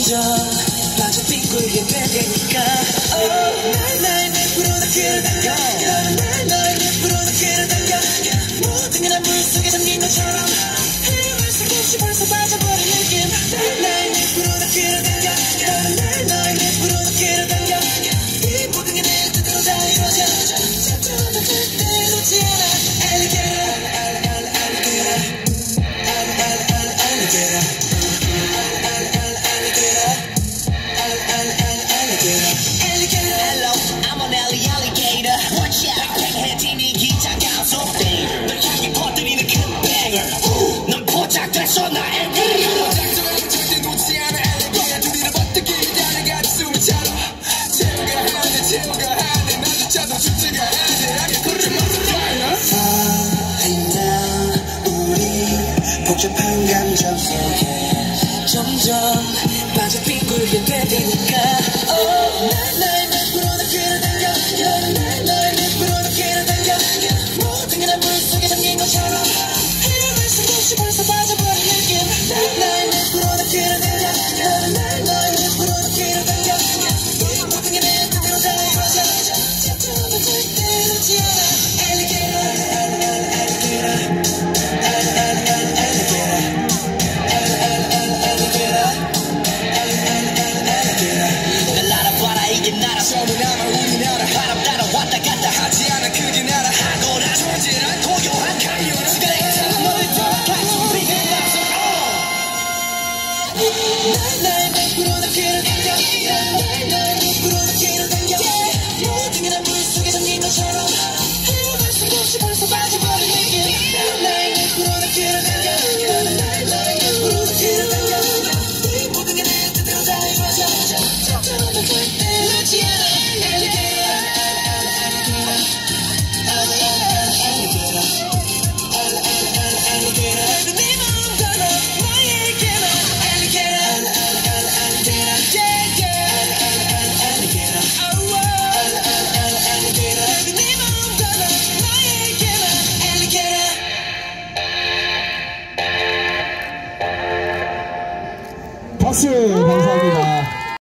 점점 빠져 빙굴게 되니까 날 늪으로 다 끌어당겨 날 늪으로 다 끌어당겨 모든 게 난 물속에 잠긴 것처럼 헤엄을 수없이 벌써 빠져버린 느낌 날 늪으로 다 끌어당겨 날 늪으로 다 끌어당겨 이 모든 게 내 뜻대로 다 이루어져 잠깐만 절대 놓지 않아 Alligator 넌 포착됐어 나의 포착적으로 절대 놓지 않아 엘리게이터 주위를 버티기 달려가 숨을 차로 채우가 하네 나조차도 죽지가 않네 I can put it on Falling down 우리 복잡한 감정 속에 점점 빠져 빙굴게 되니까 날 늪으로 다 끌어당겨 날 늪으로 다 끌어당겨 모든 게 난 물속에 잠긴 것처럼 벌써 빠져버린 느낌 날 늪으로 다 끌어당겨 날 늪으로 다 끌어당겨 이 모든 게 내 뜻대로 다 이루어져 잠깐만 절대 놓지 않아 Alligator 날 알아봐라 이게 나라 소문나라 우리나라 바람 따라 왔다 갔다 하지 않아 그게 나라 하거나 존재란 고요한 가요라 날 늪으로 다 끌어당겨 날 늪으로 다 끌어당겨 모든 게 난 물속에 잠긴 것처럼 헤어날 수 없이 벌써 빠져버린 느낌 날 늪으로 다 끌어당겨 날 늪으로 다 끌어당겨 이 모든 게 내 뜻대로 다 이루어져 잠깐만 절대 놓지 않아 박수 감사합니다.